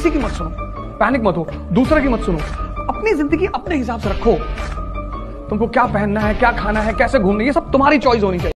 किसी की मत सुनो, पैनिक मत हो, दूसरे की मत सुनो, अपनी जिंदगी अपने हिसाब से रखो। तुमको क्या पहनना है, क्या खाना है, कैसे घूमना है, ये सब तुम्हारी चॉइस होनी चाहिए।